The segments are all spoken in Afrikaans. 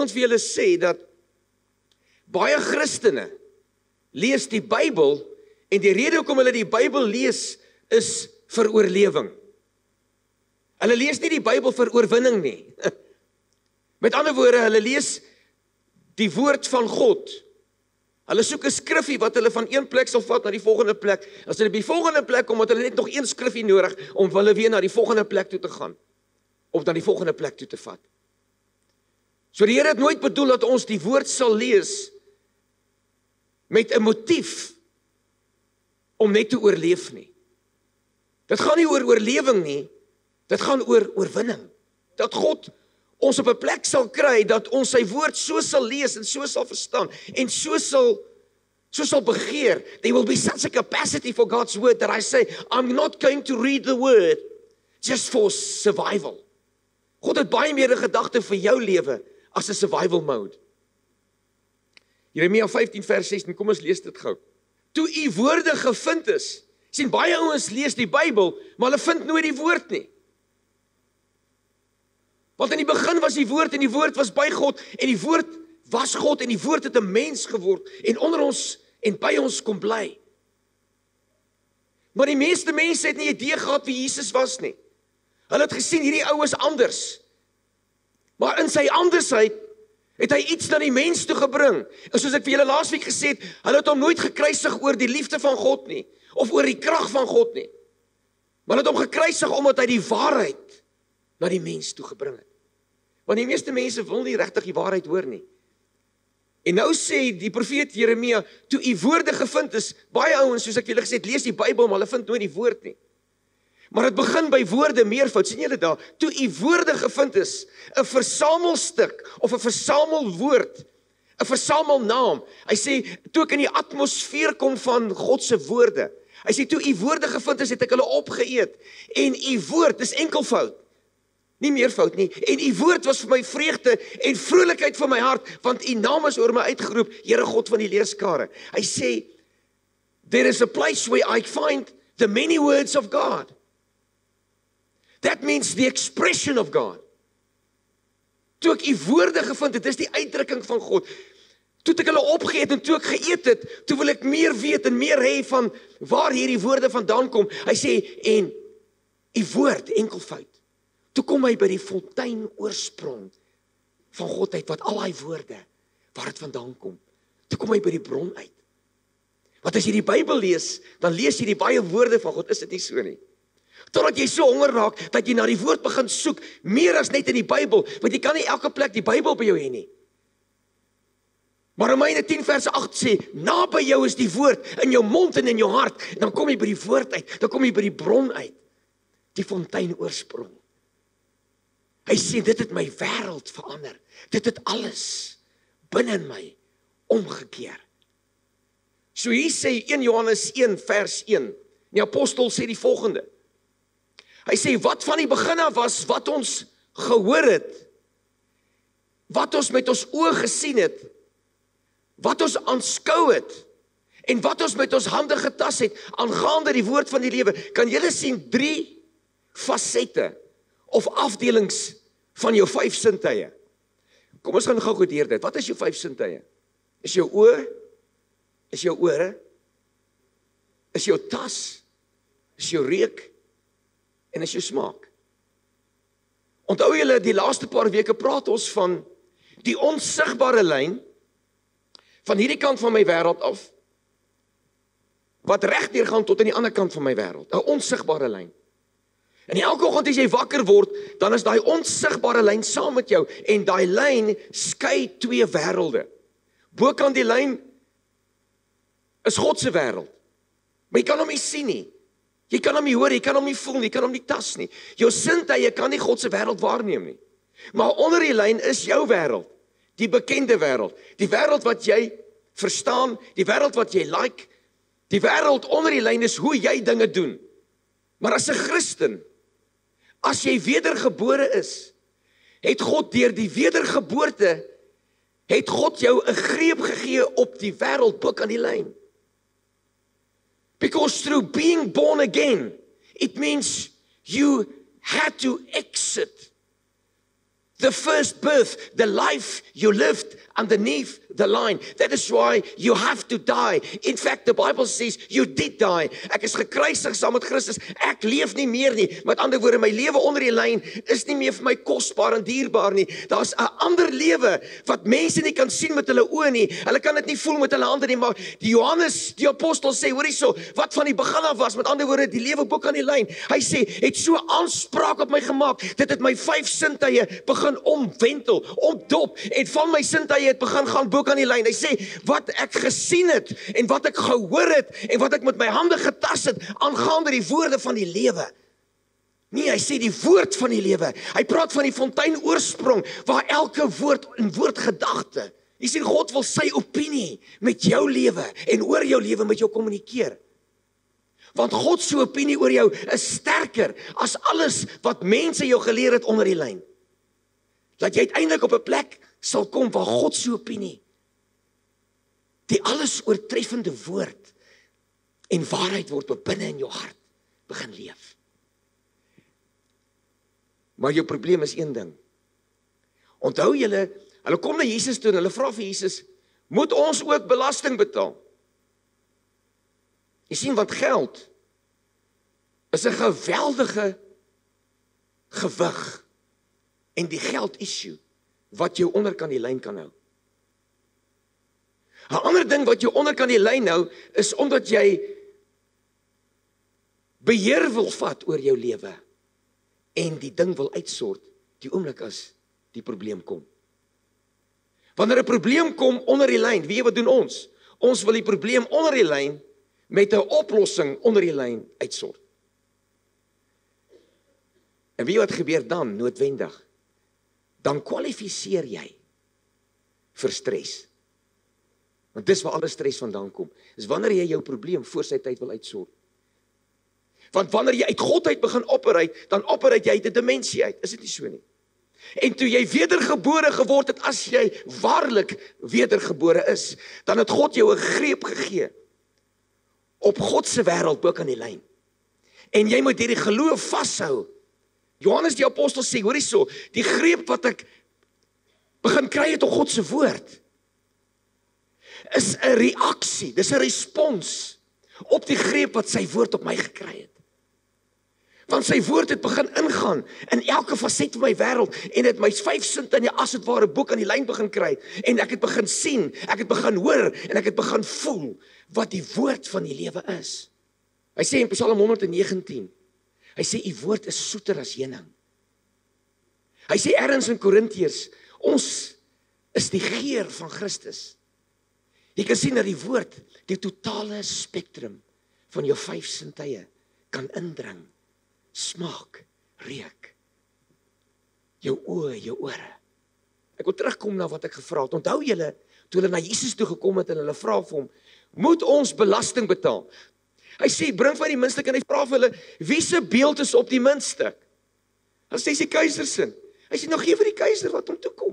vanaand vir julle sê dat baie Christene lees die Bybel en die rede hoekom hulle die Bybel lees is vir oorlewing. Hulle lees nie die Bybel vir oorwinning nie. Met ander woorde, hulle lees die woord van God. Hulle soek 'n skriffie wat hulle van een plek sal vat na die volgende plek. As hulle by die volgende plek kom, het hulle net nog een skriffie nodig om hulle weer na die volgende plek toe te gaan. Of na die volgende plek toe te vat. So die Here het nooit bedoel dat ons die woord sal lees met 'n motief om net te oorleef nie. Dit gaan nie oor oorlewing nie, dit gaan oor oorwinning. Dat God ons op 'n plek sal kry, dat ons sy woord so sal lees en so sal verstaan, en so sal begeer. There will be such a capacity for God's word that I say, I'm not going to read the word just for survival. God het baie meer 'n gedagte vir jou lewe as 'n survival mode. Jeremia 15 vers 16, kom ons lees dit gou. Toe u woorde gevind is, sien baie ouens lees die Bybel, maar hulle vind nooit die woord nie. Want in die begin was die woord en die woord was by God en die woord was God en die woord het 'n mens geword en onder ons en by ons kom bly. Maar die meeste mense het nie idee gehad wie Jesus was nie. Hulle het gesien hierdie ou is anders. Maar in sy andersheid het hy iets na die mens toe gebring. En soos ek vir julle laasweek gesê het, hulle het hom nooit gekruisig oor die liefde van God nie, of oor die krag van God nie. Maar hulle het hom gekruisig omdat hy die waarheid na die mens toe gebring het. Want die meeste mense wil nie regtig die waarheid hoor nie. En nou sê die profeet Jeremia, toe u woorde gevind is, baie ouens, soos ek julle gesê het, lees die Bybel, maar hulle vind nooit die woord nie. Maar dit begin by woorde meervoud, sien julle daar, toe u woorde gevind is, 'n versamelstuk, of 'n versamelwoord, 'n versamelnaam. Hy sê, toe ek in die atmosfeer kom van God se woorde, hy sê, toe u woorde gevind is, het ek hulle opgeëet, en u woord, dis enkelvoud, nie meervoud nie, en u woord was vir my vreugde en vrolikheid vir my hart, want u naam is oor my uitgeroep, Here God van die leerskare. Hy sê, there is a place where I find the many words of God. That means the expression of God. Toe ek u woorde gevind het, dis die uitdrukking van God. Toe ek hulle opgeëet en toe ek geëet het, toe wil ek meer weet en meer hê van waar hierdie woorde vandaan kom. Hy sê, en u woord, enkelvoud. Toe kom hy by die fontein oorsprong van God uit, wat al die woorde, waar het vandaan kom. Toe kom hy by die bron uit. Want as jy die Bybel lees, dan lees jy die baie woorde van God, is dit nie so nie? Totdat jy so honger raak, dat jy na die woord begin soek, meer as net in die Bybel, want jy kan nie elke plek die Bybel by jou hê nie. Maar Romeine 10 vers 8 sê, naby jou is die woord, in jou mond en in jou hart, dan kom jy by die woord uit, dan kom jy by die bron uit, die fontein oorsprong. Hy sê, dit het my wêreld verander, dit het alles binne in my omgekeer. So hier sê 1 Johannes 1 vers 1, die apostel sê die volgende, hy sê, wat van die begin af was, wat ons gehoor het, wat ons met ons oë gesien het, wat ons aanskou het, en wat ons met ons hande getas het, aangaande die woord van die lewe, kan julle sien 3 fasette, of afdelings van jou 5 sintuie. Kom ons gaan gou deur dit. Wat is jou 5 sintuie? Is jou oë? Is jou ore? Is jou tas? Is jou reuk? En is jou smaak? Onthou julle, die laaste paar weke praat ons van die onsigbare lyn van hierdie kant van my wêreld af, wat regdeur gaan tot aan die ander kant van my wêreld. 'n Onsigbare lyn. En elke oggend as jy wakker word, dan is daai onsigbare lyn saam met jou, en daai lyn skei 2 wêrelde. Bokant die lyn is God se wêreld. Maar jy kan hom nie sien nie. Jy kan hom nie hoor, jy kan hom nie voel nie, jy kan hom nie tas nie. Jou sintuie kan nie God se wêreld waarneem nie. Maar onder die lyn is jou wêreld, die bekende wêreld, die wêreld wat jy verstaan, die wêreld wat jy like, die wêreld onder die lyn is hoe jy dinge doen. Maar as 'n Christen, as jy wedergebore is, het God deur die wedergeboorte, het God jou 'n greep gegee op die wêreld bo aan die lyn. Because through being born again, it means you had to exit The first birth, the life you lived underneath the line. That is why you have to die. In fact, the Bible says you did die. Ek is gekruisig saam met Christus. Ek leef nie meer nie. Met ander woorde, my lewe onder die lyn is nie meer vir my kosbaar en dierbaar nie. Daar's 'n ander lewe wat mense nie kan sien met hulle oë nie. Hulle kan dit nie voel met hulle hande nie, maar die Johannes, die apostel sê, hoor hierso, wat van die begin af was, met ander woorde, die lewe boek aan die lyn. Hy sê, het so aanspraak op my gemaak, dit het my 5 sintuie begin omwentel, omdop, en van my sintuie het begin gaan boek aan die lyn. Hy sê, wat ek gesien het, en wat ek gehoor het, en wat ek met my hande getas het, aangaande die woorde van die lewe. Nee, hy sê die woord van die lewe. Hy praat van die fontein oorsprong, waar elke woord en woordgedagte. Jy sien, God wil sy opinie met jou lewe, en oor jou lewe met jou kommunikeer. Want God se opinie oor jou is sterker as alles wat mense jou geleer het onder die lyn. Dat jy uiteindelik op 'n plek sal kom waar God se opinie, die alles oortreffende woord en waarheid word binne in jou hart begin leef. Maar jou probleem is een ding. Onthou julle, hulle kom na Jesus toe en hulle vra vir Jesus, moet ons ook belasting betaal? Jy sien, wat geld is 'n geweldige gewig en die geld issue wat jou onderkant die lyn kan hou. 'n Ander ding wat jou onderkant die lyn hou is omdat jy beheer wil vat oor jou lewe en die ding wil uitsort die oomblik as die probleem kom. Wanneer 'n probleem kom onder die lyn, weet jy wat doen ons? Ons wil die probleem onder die lyn met 'n oplossing onder die lyn uitsort. En weet jy wat gebeur dan noodwendig? Dan kwalifiseer jy vir stres. Want dis waar alle stres vandaan kom. Dis wanneer jy jou probleem voor sy tyd wil uitsort. Want wanneer jy uit God uit begin operate, dan operate jy uit 'n dimensie uit. Is dit nie so nie? En toe jy wedergebore geword het, as jy waarlik wedergebore is, dan het God jou 'n greep gegee op God se wêreld bo kan die lyn. En jy moet hierdie geloof vashou. Johannes die apostel sê, hoor hierso, die greep wat ek begin kry het op God se woord, is 'n reaksie, dis 'n respons op die greep wat sy woord op my gekry het. Want sy woord het begin ingaan in elke faset van my wêreld en het my 5 sinte in die as het ware boek aan die lyn begin kry en ek het begin sien, ek het begin hoor en ek het begin voel wat die woord van die lewe is. Hy sê in Psalm 119, hy sê u woord is soeter as heuning. Hy sê ergens in Korintiërs, ons is die geur van Christus. Jy kan sien dat die woord die totale spektrum van jou 5 sintuie kan indring. Smaak, reuk, jou oë, jou ore. Ek wil terugkom na wat ek gevra het. Onthou julle, toe hulle na Jesus toe gekom het en hulle vra vir hom, moet ons belasting betaal? Hy sê, bring van die muntstuk en hy vra vir hulle, wie se beeld is op die muntstuk? Dan sê hy keiser se. Hy sê, nou gee vir die keiser wat hom toe kom.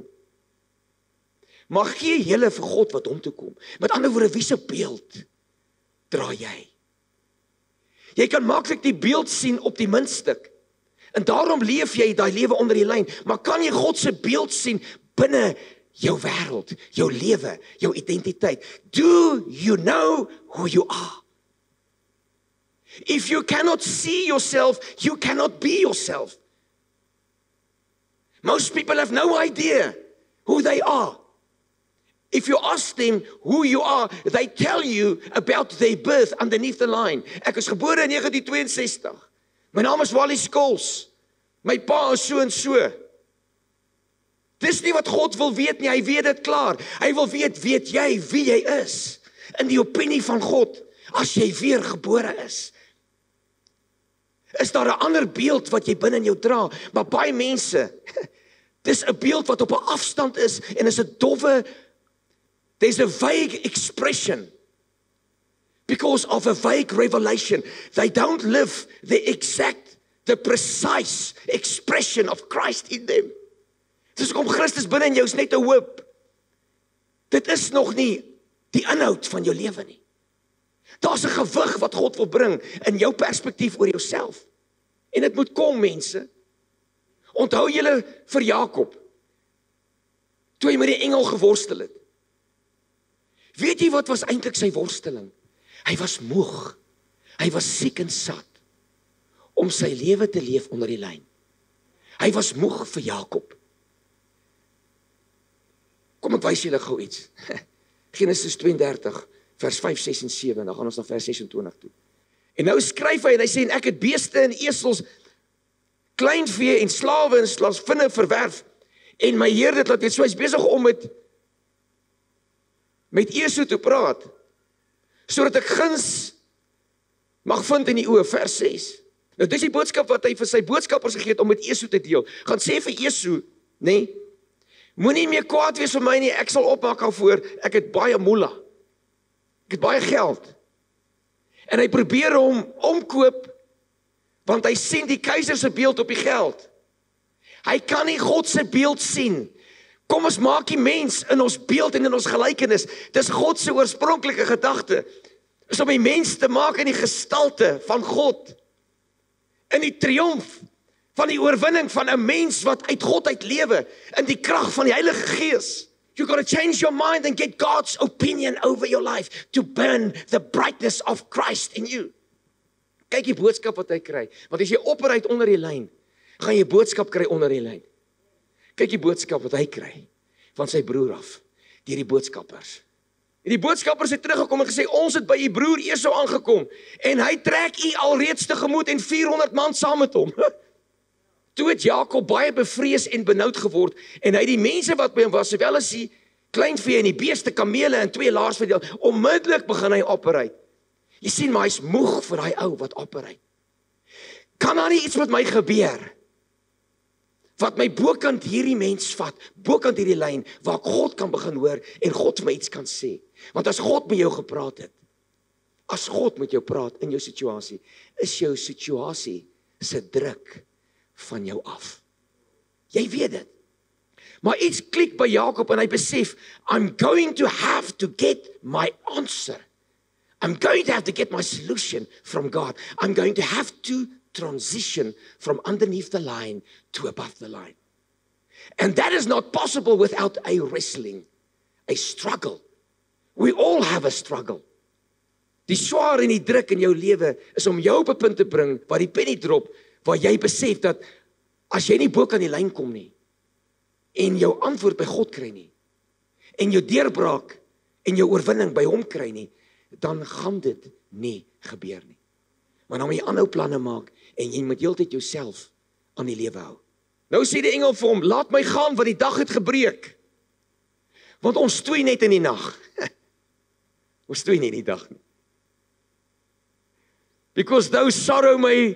Maar gee julle vir God wat hom toe kom. Met ander woorde, wie se beeld dra jy? Jy kan maklik die beeld sien op die muntstuk. En daarom leef jy daai lewe onder die lyn. Maar kan jy God se beeld sien binne jou wêreld, jou lewe, jou identiteit? Do you know who you are? If you cannot see yourself, you cannot be yourself. Most people have no idea who they are. If you ask them who you are, they tell you about their birth underneath the line. Ek is gebore in 1962. My naam is Wally Scholes. My pa is so en so. Dis nie wat God wil weet nie, hy weet dit klaar. Hy wil weet jy wie jy is? In die opinie van God, as jy weer gebore is. Is daar 'n ander beeld wat jy binne in jou dra? Maar baie mense, dis 'n beeld wat op 'n afstand is en is 'n dowwe. There's a vague expression because of a vague revelation. They don't live the precise expression of Christ in them. Dis kom Christus binne in jou is net 'n hoop. Dit is nog nie die inhoud van jou lewe nie. Daar's 'n gewig wat God wil bring in jou perspektief oor jouself. En dit moet kom, mense. Onthou julle vir Jakob. toe hy met die engel geworstel het. Weet jy wat was eintlik sy worsteling? Hy was moeg, hy was siek en sat, om sy lewe te leef onder die lyn. Hy was moeg vir Jakob. Kom ek wys julle gou iets. Genesis 32, vers 5, 6 en 7, dan gaan ons na vers 26 toe. En nou skryf hy en hy sê, en ek het beeste en esels, kleinvee en slawe en slavinne verwerf, en my Heer dit laat weet, so hy's besig om met Esau te praat, sodat ek guns mag vind in die oë, vers 6. Nou dis die boodskap wat hy vir sy boodskappers gegee het om met Esau te deel. Gaan sê vir Esau, nee, moenie meer kwaad wees vir my nie, ek sal opmaak daarvoor, ek het baie moela. Ek het baie geld. En hy probeer hom omkoop, want hy sien die keiser se beeld op die geld. Hy kan nie God se beeld sien. Kom ons maak die mens in ons beeld en in ons gelykenis. Dis God se oorspronklike gedagte. Is om die mens te maak in die gestalte van God. In die triomf van die oorwinning van 'n mens wat uit God uit lewe, in die krag van die Heilige Gees. You got to change your mind and get God's opinion over your life to burn the brightness of Christ in you. Kyk die boodskap wat hy kry. Want as jy opreis onder die lyn, gaan jy boodskap kry onder die lyn. Kyk die boodskap wat hy kry van sy broer af, deur die boodskappers. En die boodskappers het teruggekom en gesê, ons het by u broer Esau aangekom, en hy trek u alreeds tegemoet en 400 man saam met hom. Toe het Jakob baie bevrees en benoud geword, en hy die mense wat by hom was, sowel as die kleinvee en die beeste, kamele en 2 laars verdeel, onmiddellik begin hy operate. Jy sien, maar hy's moeg vir daai ou wat operate. Kan daar nie iets met my gebeur, wat my bokant hierdie mens vat, bokant hierdie lyn, waar ek God kan begin hoor, en God vir my iets kan sê. Want as God met jou gepraat het, as God met jou praat in jou situasie, is jou situasie se druk van jou af. Jy weet dit. Maar iets klik by Jakob en hy besef, I'm going to have to get my answer. I'm going to have to get my solution from God. I'm going to have to transition from underneath the line to above the line. And that is not possible without a wrestling, a struggle. We all have a struggle. Die swaar en die druk in jou lewe is om jou op 'n punt te bring waar die penny drop, waar jy besef dat as jy nie bo kan die lyn kom nie, en jou antwoord by God kry nie, en jou deurbraak en jou oorwinning by hom kry nie, dan gaan dit nie gebeur nie. Maar dan moet jy aanhou planne maak, en jy moet heeltyd jouself aan die lewe hou. Nou sê die engel vir hom, laat my gaan, want die dag het gebreek. Want ons stoei net in die nag. Ons stoei nie in die dag nie. Because those sorrow may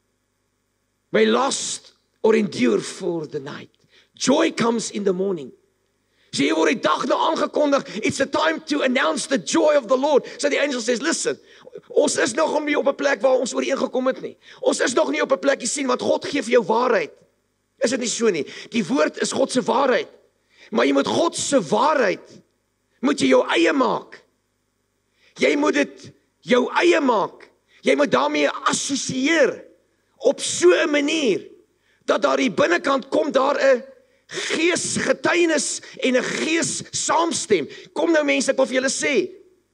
last or endure for the night. Joy comes in the morning. So hier word die dag nou aangekondig, it's a time to announce the joy of the Lord. So the angel says, listen, ons is nog nie op 'n plek waar ons ooreengekom het nie. Ons is nog nie op 'n plek, jy sien, want God gee vir jou waarheid. Is dit nie so nie? Die woord is God se waarheid. Maar jy moet God se waarheid, moet jy jou eie maak. Jy moet dit jou eie maak. Jy moet daarmee assosieer op so 'n manier, dat daar die binnekant kom daar 'n geesgetuienis en 'n gees saamstem. Kom nou mense, ek wil vir julle sê,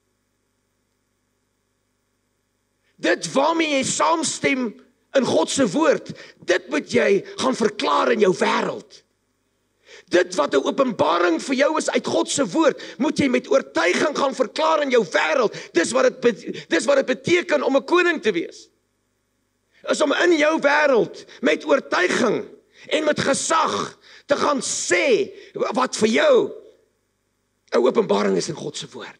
dit waarmee jy saamstem in God se woord, dit moet jy gaan verklaar in jou wêreld. Dit wat 'n openbaring vir jou is uit God se woord, moet jy met oortuiging gaan verklaar in jou wêreld. Dis wat dit beteken om 'n koning te wees. Is om in jou wêreld met oortuiging en met gesag te gaan sê wat vir jou 'n openbaring is in God se woord.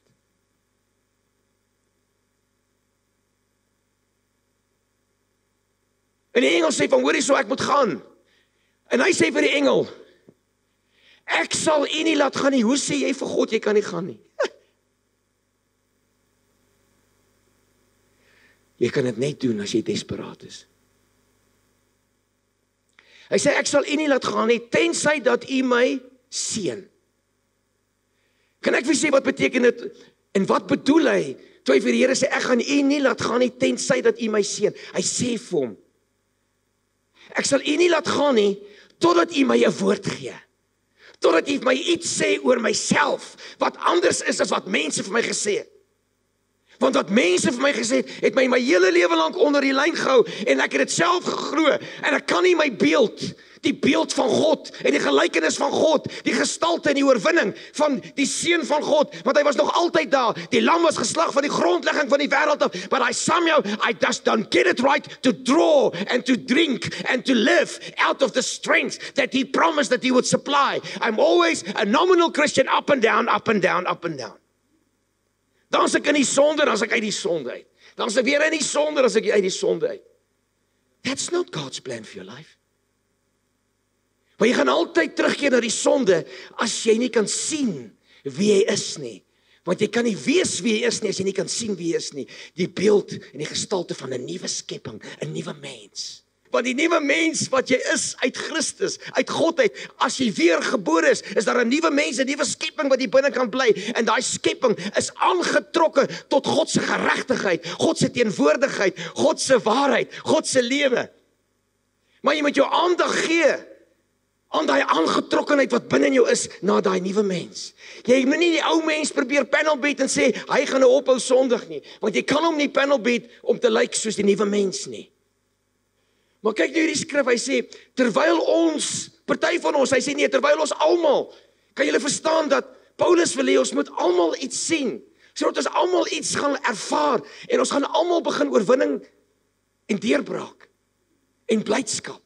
En die engel sê van, hoorie so, ek moet gaan. En hy sê vir die engel, ek sal u nie laat gaan nie. Hoe sê jy vir God, jy kan nie gaan nie? Jy kan dit net doen as jy desperaat is. Hy sê, ek sal u nie laat gaan nie, tensy dat u my seën. Kan ek vir sê wat beteken dit, en wat bedoel hy, toe hy vir die Here sê, ek gaan u nie laat gaan nie, tensy dat u my seën. Hy sê vir hom, ek sal u nie laat gaan nie, totdat u my 'n woord gee. Totdat jy vir my iets sê oor myself, wat anders is as wat mense vir my gesê het. Want wat mense vir my gesê het my hele lewe lank onder die lyn gehou, en ek het dit self geglo, en ek kan nie my beeld, die beeld van God, en die gelykenis van God, die gestalte en die oorwinning van die seun van God, want hy was nog altyd daar, die lam was geslag van die grondlegging van die wêreld af, but I somehow, I just don't get it right to draw and to drink and to live out of the strength that he promised that he would supply. I'm always a nominal Christian, up and down, up and down, up and down. Dan is ek in die sonde, dan is ek uit die sonde uit. Dan is ek weer in die sonde, dan is ek uit die sonde uit. That's not God's plan for your life. Maar jy gaan altyd terugkeer na die sonde, as jy nie kan sien wie jy is nie. Want jy kan nie wees wie jy is nie, as jy nie kan sien wie jy is nie. Die beeld en die gestalte van 'n nuwe skepping, 'n nuwe mens. Want die nuwe mens wat jy is uit Christus, uit God uit, as jy weer gebore is daar 'n nuwe mens, 'n nuwe skepping wat hier binne kan bly, en daai skepping is aangetrokke tot God se geregtigheid, God se teenwoordigheid, God se waarheid, God se lewe. Maar jy moet jou aandag gee aan daai aangetrokkenheid wat binne in jou is, na daai nuwe mens. Jy moet nie die ou mens probeer panelbeat en sê, hy gaan nou ophou sondig nie, want jy kan hom nie panelbeat om te lyk soos die nuwe mens nie. Maar kyk nou hierdie skrif, hy sê, terwyl ons, party van ons, hy sê nee, terwyl ons almal, kan julle verstaan dat Paulus wil hê ons moet almal iets sien, sodat ons almal iets gaan ervaar, en ons gaan almal begin oorwinning en deurbraak, en blydskap.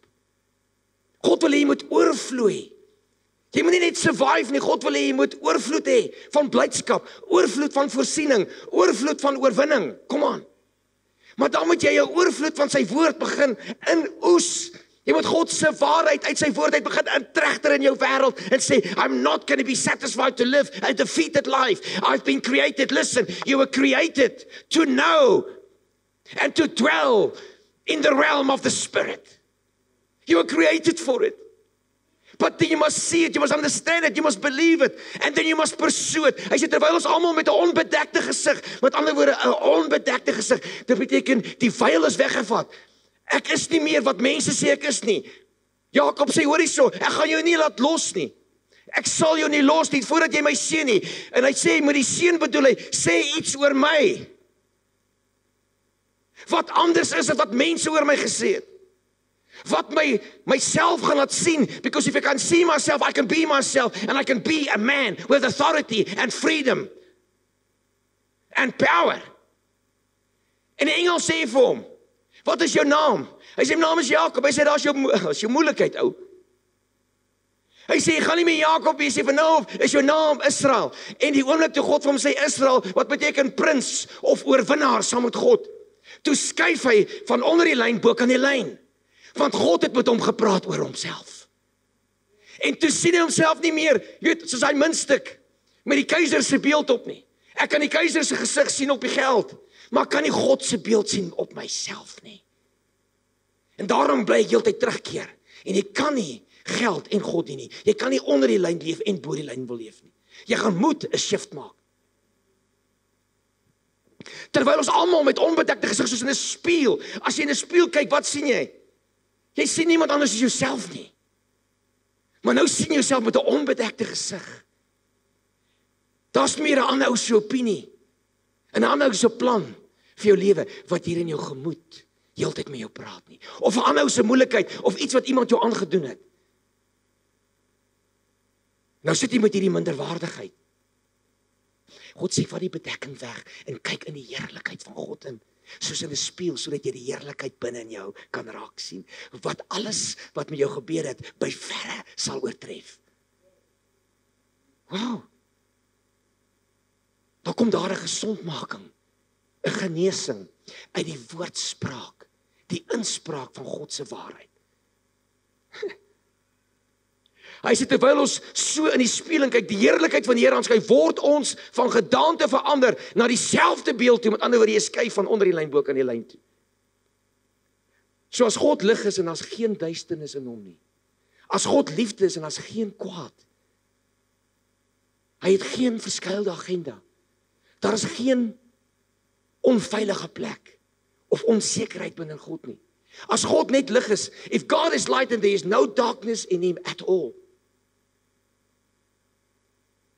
God wil hê jy moet oorvloei. Jy moet nie net survive nie, God wil hê jy moet oorvloed hê van blydskap, oorvloed van voorsiening, oorvloed van oorwinning, kom aan. Maar dan moet jy jou oorvloed van sy woord begin inoes. Jy moet God se waarheid uit sy woord uit begin intregter in jou wêreld en sê, I'm not going to be satisfied to live a defeated life. I've been created, listen, you were created to know and to dwell in the realm of the Spirit. You were created for it. But then you must see it, you must understand it, you must believe it, and then you must pursue it. Hy sê, terwyl ons almal met 'n onbedekte gesig, met ander woorde, 'n onbedekte gesig, dit beteken, die veil is weggevat. Ek is nie meer wat mense sê ek is nie. Jakob sê, hoor hierso, ek gaan jou nie laat los nie. Ek sal jou nie los nie, voordat jy my seën nie. En hy sê, met die seën bedoel hy, sê iets oor my. Wat anders is as wat mense oor my gesê het. Wat myself gaan laat sien, because if I can see myself, I can be myself, and I can be a man with authority and freedom and power. En die engel sê vir hom, wat is jou naam? Hy sê, my naam is Jakob. Hy sê, daar is jou moeilikheid, ou. Hy sê, jy gaan nie meer Jakob wees, hy sê, nou is jou naam Israel. En die oomblik toe God vir hom sê Israel, wat beteken prins of oorwinnaar saam met God, toe skuif hy van onder die lyn bo kan die lyn. Want God het met hom gepraat oor homself. En toe sien hy homself nie meer, weet, soos hy muntstuk, met die keiser se beeld op nie. Ek kan die keiser se gesig sien op die geld, maar kan nie God se beeld sien op myself nie. En daarom bly ek heeltyd terugkeer. En jy kan nie geld en God nie. Jy kan nie onder die lyn leef en bo die lyn wil leef nie. Jy gaan moet 'n shift maak. Terwyl ons almal met onbedekte gesig soos in 'n spieël, as jy in 'n spieël kyk, wat sien jy? Jy sien niemand anders as jouself nie. Maar nou sien jy jouself met 'n onbedekte gesig. Daar's meer 'n ander ou se opinie, 'n ander ou se plan vir jou lewe, wat hier in jou gemoed heeltyd met jou praat nie. Of 'n ander ou se moeilikheid, of iets wat iemand jou aangedoen het. Nou sit jy met hierdie minderwaardigheid. God sê, vat die bedekking weg, en kyk in die heerlikheid van God in. Soos in 'n spieël, sodat jy die heerlikheid binne in jou kan raak sien. Wat alles wat met jou gebeur het, by verre sal oortref. Wow. Dan kom daar 'n gesondmaking, 'n genesing uit die woordspraak, die inspraak van God se waarheid. Hy sê, terwyl ons so in die spieël en kyk, die heerlikheid van die Here aanskyn, word ons van gedaante verander na dieselfde beeld toe, met ander woorde, jy skuif van onder die lyn bo kan die lyn toe. So as God lig is en daar's geen duisternis in hom nie. As God liefde is en daar's geen kwaad. Hy het geen verskuilde agenda. Daar is geen onveilige plek of onsekerheid binne God nie. As God net lig is, if God is light and there is no darkness in him at all.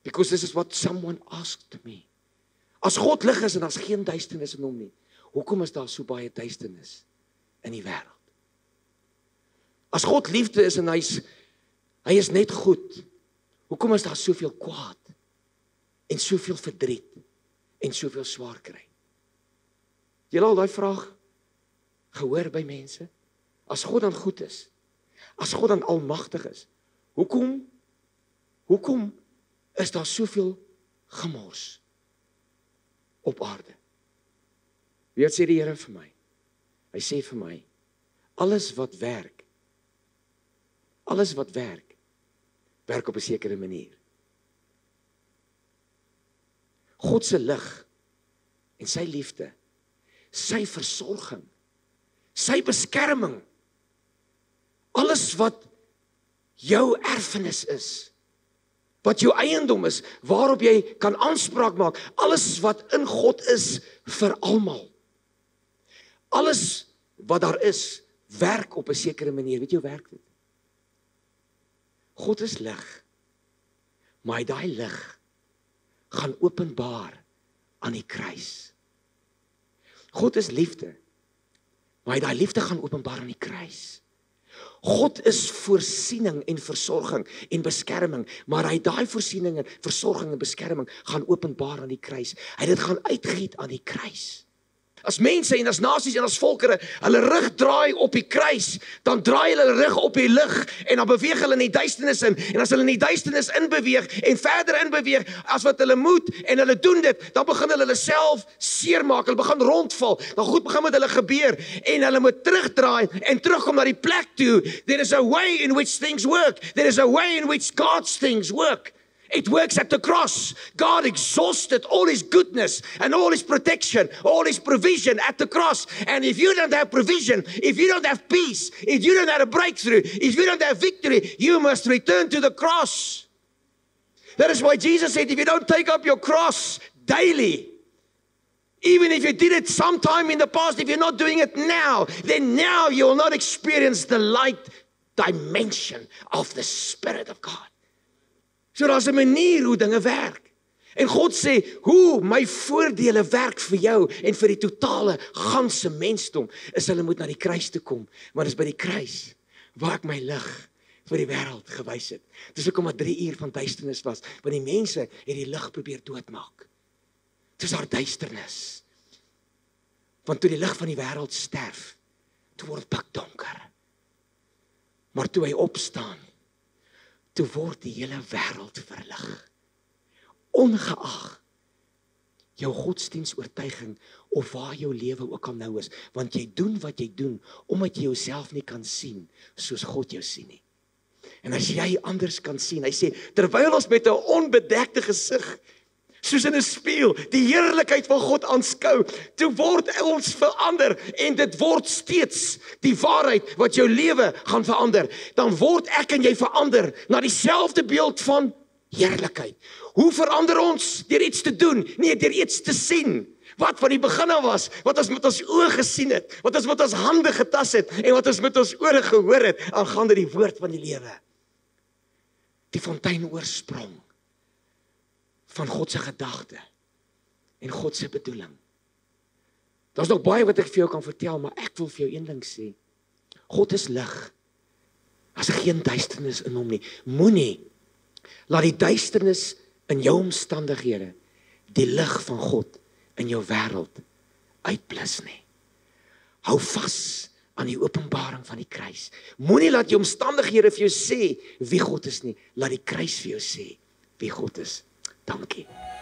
Because this is what someone asked me. As God lig is en daar's geen duisternis in hom nie, hoekom is daar so baie duisternis in die wêreld? As God liefde is en hy is net goed, hoekom is daar soveel kwaad en soveel verdriet en soveel swaar kry? Jy het al daai vraag gehoor by mense? As God dan goed is, as God dan almagtig is, hoekom is daar soveel gemors op aarde? Weet sê die Here vir my? Hy sê vir my, alles wat werk, werk op 'n sekere manier. God se lig en sy liefde, sy versorging, sy beskerming, alles wat jou erfenis is, wat jou eiendom is, waarop jy kan aanspraak maak, alles wat in God is vir almal. Alles wat daar is, werk op 'n sekere manier. Weet jy hoe werk dit? God is lig, maar daai lig gaan openbaar aan die kruis. God is liefde, maar daai liefde gaan openbaar aan die kruis. God is voorsiening en versorging en beskerming, maar hy daai voorsiening en versorging en beskerming gaan openbaar aan die kruis. Hy dit gaan uitgiet aan die kruis. As mense en as nasies en as volkere hulle rug draai op die kruis, dan draai hulle rug op die lig en dan beweeg hulle in die duisternis in. En as hulle in die duisternis inbeweeg en verder inbeweeg as wat hulle moet en hulle doen dit, dan begin hulle self seermaak, hulle begin rondval. Dan goed begin met hulle gebeur en hulle moet terugdraai en terugkom na die plek toe. There is a way in which things work. There is a way in which God's things work. It works at the cross. God exhausted all his goodness and all his protection, all his provision at the cross. And if you don't have provision, if you don't have peace, if you don't have a breakthrough, if you don't have victory, you must return to the cross. That is why Jesus said, if you don't take up your cross daily, even if you did it sometime in the past, if you're not doing it now, then now you will not experience the light dimension of the Spirit of God. So daar's 'n manier hoe dinge werk. En God sê, hoe my voordele werk vir jou en vir die totale ganse mensdom, is hulle moet na die kruis toe kom. Maar dis by die kruis waar ek my lig vir die wêreld gewys het. Dis hoekom maar 3 uur van duisternis was, want die mense het die lig probeer doodmaak. Dis daar duisternis. Want toe die lig van die wêreld sterf, toe word dit pikdonker. Maar toe hy opstaan, toe word die hele wêreld verlig. Ongeag jou godsdienstoortuiging of waar jou lewe ook al nou is, want jy doen wat jy doen, omdat jy jouself nie kan sien, soos God jou sien nie. En as jy anders kan sien, hy sê, terwyl ons met 'n onbedekte gesig, soos in 'n spieël, die heerlikheid van God aanskou, toe word ons verander, en dit word steeds die waarheid wat jou lewe gaan verander. Dan word ek en jy verander na dieselfde beeld van heerlikheid. Hoe verander ons? Deur iets te doen, nie deur iets te sien. Wat van die begin af was, wat ons met ons oë gesien het, wat ons met ons hande getas het, en wat ons met ons ore gehoor het, aangaande die woord van die lewe. Die fontein oorsprong van God se gedagte en God se bedoeling. Daar's nog baie wat ek vir jou kan vertel, maar ek wil vir jou een ding sê. God is lig. Daar's geen duisternis in hom nie. Moenie laat die duisternis in jou omstandighede die lig van God in jou wêreld uitblus nie. Hou vas aan die openbaring van die kruis. Moenie laat jou omstandighede vir jou sê wie God is nie. Laat die kruis vir jou sê wie God is. Dankie.